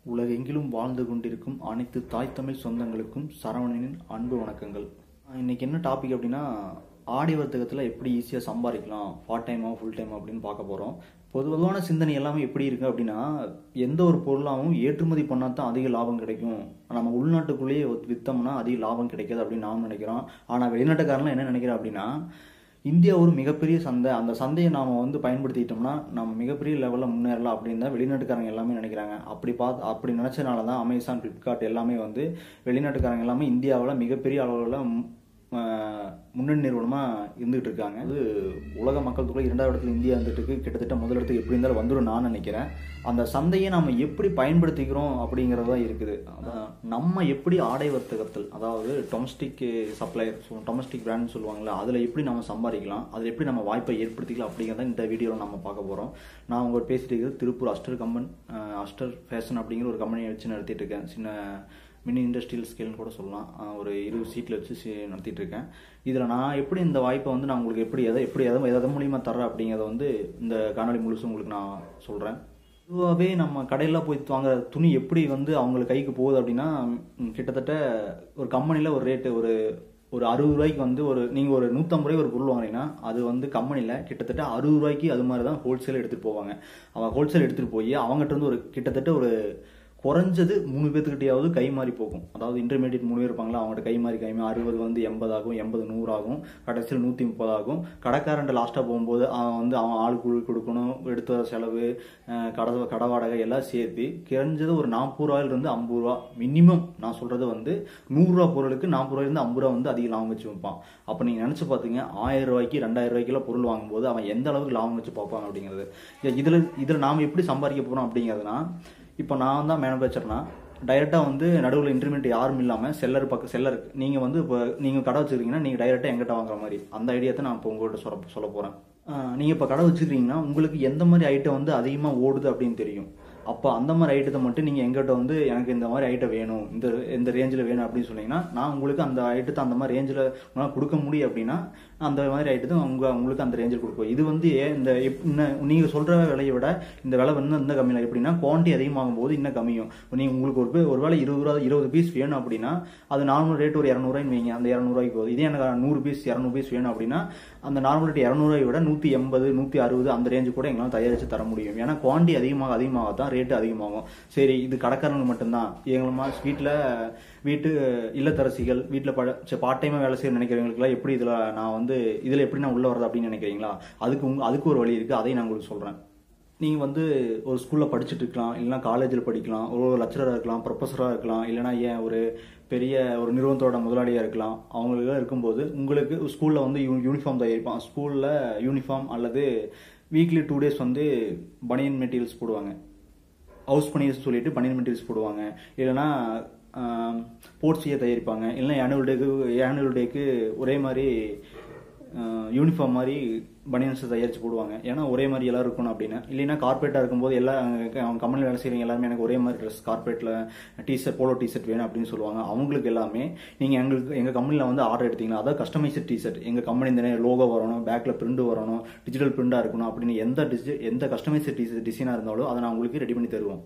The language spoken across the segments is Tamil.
உலகெங்கிலும் வாழ்ந்து கொண்டிருக்கும் அனைத்து தாய் தமிழ் சொந்தங்களுக்கும் சரவணனின் அன்பு வணக்கங்கள். இன்னைக்கு என்ன டாபிக் அப்படின்னா, ஆடி வர்த்தகத்தில் எப்படி ஈஸியாக சம்பாதிக்கலாம், பார்ட் டைமாக ஃபுல் டைம் அப்படின்னு பார்க்க போகிறோம். பொதுவான சிந்தனை எல்லாமே எப்படி இருக்குது அப்படின்னா, எந்த ஒரு பொருளாகவும் ஏற்றுமதி பண்ணால் தான் அதிக லாபம் கிடைக்கும், நம்ம உள்நாட்டுக்குள்ளேயே விற்றோம்னா அதிக லாபம் கிடைக்காது அப்படின்னு நாம் நினைக்கிறோம். ஆனால் வெளிநாட்டுக்காரலாம் என்ன நினைக்கிறோம் அப்படின்னா, இந்தியா ஒரு மிகப்பெரிய சந்தை, அந்த சந்தையை நாம் பயன்படுத்திட்டோம்னா நம்ம மிகப்பெரிய லெவலில் முன்னேறலாம் அப்படின்னு தான் வெளிநாட்டுக்காரங்க எல்லாமே நினைக்கிறாங்க. அப்படி நினச்சனால தான் அமேசான், ஃப்ளிப்கார்ட் எல்லாமே வெளிநாட்டுக்காரங்க எல்லாமே இந்தியாவில் மிகப்பெரிய அளவில் முன்னணி நிறுவனமாக இருந்துகிட்டு இருக்காங்க. அது உலக மக்கள் தொகை 2வது இடத்துல இந்தியா இருந்துட்டு இருக்கு. கிட்டத்தட்ட முதல் இடத்துக்கு எப்படி இருந்தாலும் வந்துடும் நான் நினைக்கிறேன். அந்த சந்தையை நம்ம எப்படி பயன்படுத்திக்கிறோம் அப்படிங்கிறது தான் இருக்குது. அதான் நம்ம எப்படி ஆடை வர்த்தகத்தில், அதாவது டொமஸ்டிக் சப்ளையர், டொமஸ்டிக் பிராண்ட் சொல்லுவாங்கள்ல, அதில் எப்படி நம்ம சம்பாதிக்கலாம், அதில் எப்படி நம்ம வாய்ப்பை ஏற்படுத்திக்கலாம் அப்படிங்கிறத இந்த வீடியோவில் நம்ம பார்க்க போகிறோம். நான் உங்கள் பேசிட்டு இருக்கிறது திருப்பூர் அஸ்டர் ஃபேஷன் அப்படிங்கிற ஒரு கம்பெனியை வச்சு நடத்திட்டு இருக்கேன். சின்ன மினி இண்டஸ்ட்ரியல் ஸ்கேல்னு கூட சொல்லலாம். ஒரு 20 சீட்டில் வச்சு நடத்திட்டு இருக்கேன். இதில் நான் எப்படி இந்த வாய்ப்பை நான் உங்களுக்கு எப்படி எதை மூலியமாக தர்றேன் அப்படிங்கிறத இந்த காணொலி முழுசும் உங்களுக்கு நான் சொல்கிறேன். பொதுவாகவே நம்ம கடையில் போய் வாங்குற துணி எப்படி அவங்களுக்கு கைக்கு போகுது அப்படின்னா, கிட்டத்தட்ட ஒரு கம்பெனியில் ஒரு ரேட்டு ஒரு 60 ரூபாய்க்கு நீங்கள் ஒரு 150 ரூபாய்க்கு ஒரு பொருள் வாங்குறீங்கன்னா அது கம்பெனியில் கிட்டத்தட்ட 60 ரூபாய்க்கு அது மாதிரி தான் ஹோல்சேல் எடுத்துகிட்டு போவாங்க. அவங்க ஹோல்சேல் எடுத்துகிட்டு போய் அவங்ககிட்ட இருந்து கிட்டத்தட்ட ஒரு குறைஞ்சது 3 பேர்த்துக்கிட்டையாவது கை மாறி போகும். அதாவது இன்டர்மீடியட் 3 பேர் இருப்பாங்களா, அவங்கள்ட்ட கை மாறி 60 80 ஆகும், 80 100 ஆகும், கடைசியில் 130 ஆகும். கடைக்காரன்ட்ட லாஸ்ட்டாக போகும்போது அவன் ஆள் கூலி கொடுக்கணும், எடுத்த செலவு, கடை வாடகை எல்லாம் சேர்த்து குறைஞ்சது ஒரு 40 ரூபாயிலிருந்து 50 ரூபா மினிமம். நான் சொல்றது 100 ரூபா பொருளுக்கு 40 ரூபாயிலிருந்து 50 ரூபா அதிக லாபம் வச்சு வைப்பான். அப்போ நீங்கள் நினச்சி பார்த்தீங்க, 1000 ரூபாய்க்கு 2000 ரூபாய்க்குலாம் பொருள் வாங்கும்போது அவன் எந்த அளவுக்கு லாபம் வச்சு பார்ப்பான் அப்படிங்கிறது. இதில் நாம் எப்படி சம்பாதிக்க போகிறோம் அப்படிங்கிறதுனா, இப்போ நான் தான் மேனுஃபேக்சர்னா டைரெக்டாக நடுவில் இன்டர்மீடியட் யாரும் இல்லாமல் செல்லர் நீங்கள் இப்போ நீங்கள் கடை வச்சுருக்கீங்கன்னா நீங்கள் டைரெக்டாக எங்கிட்ட வாங்குற மாதிரி அந்த ஐடியா தான் நான் இப்போ உங்கள்கிட்ட சொல்ல போகிறேன். நீங்கள் இப்போ கடை வச்சுருக்கீங்கன்னா உங்களுக்கு எந்த மாதிரி ஐட்டம் அதிகமாக ஓடுது அப்படின்னு தெரியும். அப்போ அந்த மாதிரி ஐட்டத்தை மட்டும் நீங்கள் எங்கிட்ட எனக்கு இந்த மாதிரி ஐட்டம் வேணும், இந்த ரேஞ்சில் வேணும் அப்படின்னு சொன்னீங்கன்னா, நான் உங்களுக்கு அந்த ஐட்டத்தை அந்த மாதிரி ரேஞ்சில் உங்களால் கொடுக்க முடியும். அப்படின்னா அந்த மாதிரி ஐட்டத்தை உங்களுக்கு அந்த ரேஞ்சில் கொடுப்போம். இது இந்த நீங்கள் சொல்கிற விலையை விட இந்த விலை இந்த கம்மியில் எப்படின்னா, குவான்டிட்டி அதிகமாகும் போது இன்னும் கம்மியும். நீங்கள் உங்களுக்கு ஒரு வேலை 20 பீஸ் வேணும் அப்படின்னா அது நார்மல் ரேட் ஒரு 200 ரூபாய்ன்னு வைங்க, அந்த 200 ரூபாய்க்கு போகுது. இதே எனக்கு 100 பீஸ் 200 பீஸ் வேணும் அப்படின்னா அந்த நார்மல் ரேட் 200 ரூபாயை விட 180 160 அந்த ரேஞ்சு கூட எங்களால் தயாரித்து தர முடியும். ஏன்னா குவான்டிட்டி அதிகமாக தான் ரேட்டு அதிகமாகும். சரி, இது கடைக்காரனுக்கு மட்டும்தான். எங்களை வீட்டு இல்லத்தரசிகள், வீட்டில் பார்ட் டைமாக வேலை செய்ய நினைக்கிறவங்களுக்குலாம் எப்படி இதில் எப்படி நான் உள்ள வரது அப்படின்னு நினைக்கிறீங்களா, அதுக்கு ஒரு வழி இருக்குது. அதையும் நான் உங்களுக்கு சொல்கிறேன். நீங்கள் ஒரு ஸ்கூலில் படிச்சுட்டு இருக்கலாம், இல்லைனா காலேஜில் படிக்கலாம், ஒரு லெக்சரராக இருக்கலாம், ப்ரொஃபஸராக இருக்கலாம், இல்லைனா ஏன் ஒரு பெரிய ஒரு நிறுவனத்தோட முதலாளியாக இருக்கலாம். அவங்களுக்கெல்லாம் இருக்கும்போது உங்களுக்கு ஸ்கூலில் யூனிஃபார்ம் தயாரிப்பான். ஸ்கூலில் யூனிஃபார்ம் அல்லது வீக்லி 2 டேஸ் பனியன் மெட்டீரியல்ஸ் போடுவாங்க. ஹவுஸ் பனியன்ஸ் சொல்லிட்டு பனியன் மெட்டீரியல்ஸ் போடுவாங்க. இல்லைனா ஸ்போர்ட்ஸையே தயாரிப்பாங்க. இல்லைனா ஆனுவல் டேக்கு ஒரே மாதிரி யூனிஃபார்ம் மாதிரி பனியன்ஸ் தயாரித்து போடுவாங்க. ஏன்னா ஒரே மாதிரி எல்லாரும் இருக்கணும் அப்படின்னு. இல்லைன்னா கார்பரேட்டாக இருக்கும்போது அவங்க கம்பெனியில் வேலை செய்கிறவங்க எல்லாருமே எனக்கு ஒரே மாதிரி ட்ரெஸ், கார்பரேட்டில் டிஷர்ட், போலோ டிஷர்ட் வேணும் அப்படின்னு சொல்லுவாங்க. அவங்களுக்கு எல்லாமே நீங்கள் எங்கள் கம்பெனியில் ஆர்டர் எடுத்தீங்கன்னா, அதாவது கஸ்டமைஸ்ட் டிஷர்ட், எங்கள் கம்பெனி இந்த லோகோ வரணும், பேக்கில் பிரிண்ட் வரணும், டிஜிட்டல் பிரிண்டாக இருக்கணும் அப்படின்னு எந்த கஸ்டமைஸ்ட் டிசைனாக இருந்தாலும் அதை நான் உங்களுக்கு ரெடி பண்ணி தருவோம்.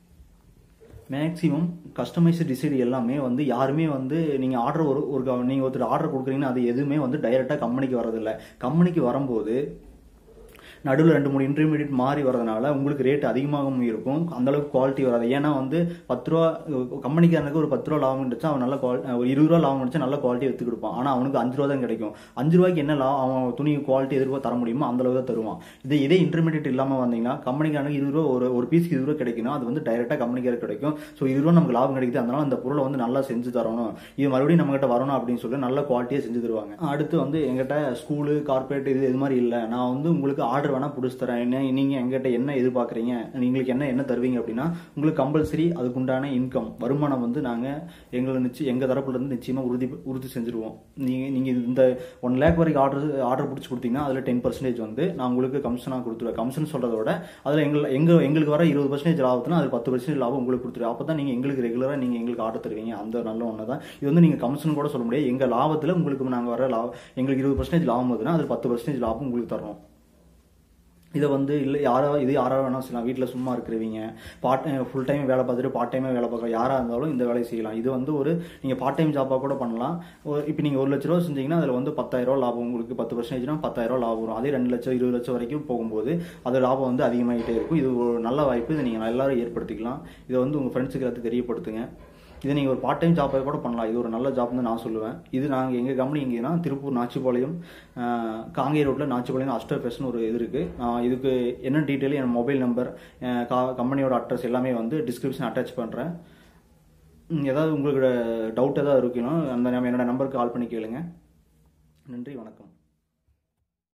மேக்ஸிமம் கஸ்டமைஸ்டு டிசைன் எல்லாமே யாருமே நீங்கள் நீங்கள் ஒருத்தர் ஆர்டர் கொடுக்குறீங்கன்னா அது எதுவுமே டைரெக்டாக கம்பெனிக்கு வரதில்லை. கம்பெனிக்கு வரும்போது நடுவில் 2-3 இன்டர்மீடியட் மாறி வரதுனால உங்களுக்கு ரேட் அதிகமாகவும் இருக்கும், அந்தளவுக்கு குவாலிட்டி வராது. ஏன்னா 10 ரூபா கம்பெனிக்காரனுக்கு ஒரு 10 ரூபா லாபம் கிடைச்சா அவன் நல்ல ஒரு 20 ரூபா லாபம் கிடைச்சா நல்ல குவாலிட்டி எடுத்து கொடுப்பான். ஆனால் அவனுக்கு 5 ரூபா தான் கிடைக்கும். 5 ரூபாய்க்கு என்ன அவன் துணி குவாலிட்டி எதிர்பார்த்து தர முடியுமோ அந்த அளவுக்கு தான் தருவான். இதே இன்டர்மீடியட் இல்லாமல் வந்தீங்கன்னா கம்பெனிக்காரனுக்கு 20 ரூபா ஒரு பீஸ்க்கு 20 ரூபா கிடைக்கணும், அது டைரெக்டாக கம்பெனிக்காரருக்கு கிடைக்கும். ஸோ 20 ரூபா நமக்கு லாபம் கிடைக்குது. அதனால அந்த பொருளை நல்லா செஞ்சு தரணும், இது மறுபடியும் நம்மகிட்ட வரணும் அப்படின்னு சொல்லி நல்ல குவாலிட்டியாக செஞ்சு தருவாங்க. அடுத்து எங்கிட்ட ஸ்கூலு, கார்பரேட் இது மாதிரி இல்லை, நான் உங்களுக்கு ஆர்டர் வேணா பிடிச்சி தரேன், நீங்க எங்கிட்ட என்ன எதிர்பார்க்குறீங்க, நீங்களுக்கு என்ன தருவீங்க அப்படின்னா உங்களுக்கு கம்பல்சரி அதுக்குண்டான இன்கம் வருமானம் நாங்க எங்க தரப்புல இருந்து நிச்சயமா உறுதி செஞ்சிருவோம். நீங்க இந்த 1 லேக் வரைக்கும் ஆர்டர் பிடிச்சி கொடுத்தீங்கன்னா அதுல 10% நான் உங்களுக்கு கமிஷனா கொடுத்துருவேன். கமிஷன் சொல்றதோட அதுல எங்களுக்கு வர 20% லாபத்துல அது 10% லாபம் உங்களுக்கு கொடுத்துருவேன். அப்பதான் நீங்க எங்களுக்கு ரெகுலரா நீங்க எங்களுக்கு ஆர்டர் தருவீங்க. அந்த நல்ல ஒண்ணுதான் இது. நீங்க கமிஷன் கூட சொல்ல முடியாது. எங்க லாபத்துல உங்களுக்கு நாங்க வர எங்களுக்கு 20% லாபம் வருதுன்னா அது 10% லாபம் உங்களுக்கு தரோம். இதை வந்து இல்லை யாரோ வேணால் செய்யலாம். வீட்டில் சும்மா இருக்கிறவங்க, ஃபுல் டைம் வேலை பார்த்துட்டு பார்ட் டைமாக வேலை பார்க்குற யாராக இருந்தாலும் இந்த வேலையை செய்யலாம். இது வந்து நீங்கள் பார்ட் டைம் ஜாப்பாக கூட பண்ணலாம். இப்போ நீங்கள் 1 லட்ச ரூபா செஞ்சீங்கன்னா அதில் வந்து 10,000 லாபம், உங்களுக்கு 10% 10,000 லாபம் வரும். அதே 2 லட்சம் 20 லட்சம் வரைக்கும் போகும்போது அது லாபம் வந்து அதிகமாகிட்டே இருக்கும். இது ஒரு நல்ல வாய்ப்பு. இதை நீங்கள் எல்லாரும் ஏற்படுத்திக்கலாம். இதை வந்து உங்கள் ஃப்ரெண்ட்ஸுக்கு எல்லாத்துக்கும் தெரியப்படுத்துங்க. இதை நீங்கள் ஒரு பார்ட் டைம் ஜாப்பாக கூட பண்ணலாம். இது ஒரு நல்ல ஜாப்னு நான் சொல்லுவேன். இது நாங்கள் எங்கள் கம்பெனி எங்கேன்னா திருப்பூர் நாச்சிபாளையம், காங்கேய ரோட்டில் நாச்சிபாளையம் அஸ்டர் ஃபெஸ்ட்னு ஒரு இது இருக்குது. இதுக்கு என்ன டீட்டெயில், என் மொபைல் நம்பர், கம்பெனியோட அட்ரஸ் எல்லாமே வந்து டிஸ்கிரிப்ஷன் அட்டாச் பண்ணுறேன். ஏதாவது உங்களுக்கு டவுட் ஏதாவது இருக்குன்னா என்னோட நம்பருக்கு கால் பண்ணி கேளுங்க. நன்றி, வணக்கம்.